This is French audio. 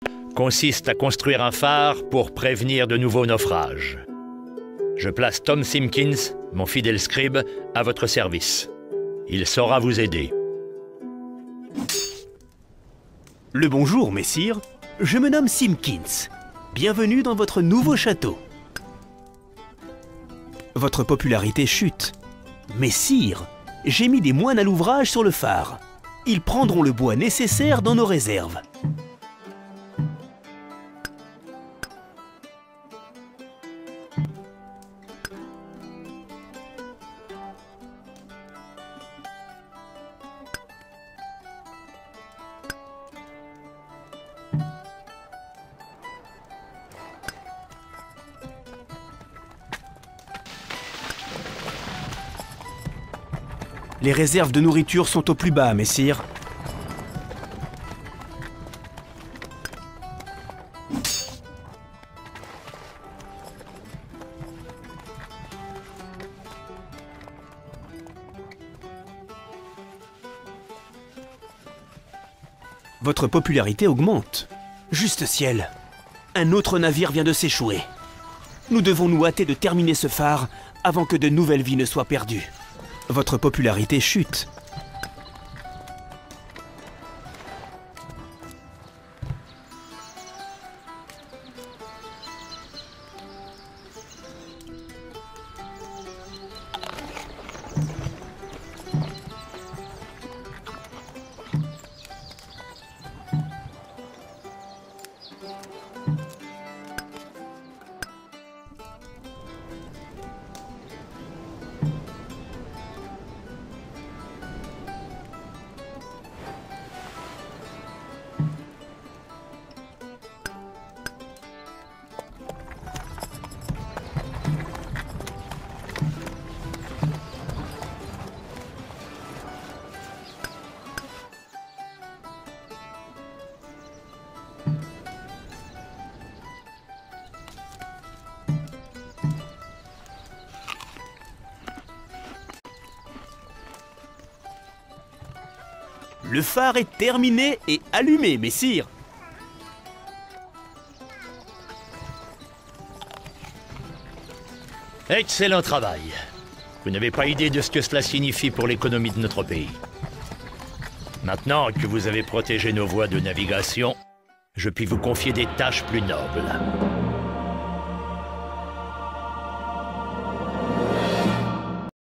consiste à construire un phare pour prévenir de nouveaux naufrages. Je place Tom Simpkins, mon fidèle scribe, à votre service. Il saura vous aider. Le bonjour, messire. Je me nomme Simpkins. Bienvenue dans votre nouveau château. Votre popularité chute. Messire, j'ai mis des moines à l'ouvrage sur le phare. Ils prendront le bois nécessaire dans nos réserves. Les réserves de nourriture sont au plus bas, messire. Votre popularité augmente. Juste ciel, un autre navire vient de s'échouer. Nous devons nous hâter de terminer ce phare avant que de nouvelles vies ne soient perdues. Votre popularité chute. Le phare est terminé et allumé, messire. Excellent travail. Vous n'avez pas idée de ce que cela signifie pour l'économie de notre pays. Maintenant que vous avez protégé nos voies de navigation, je puis vous confier des tâches plus nobles.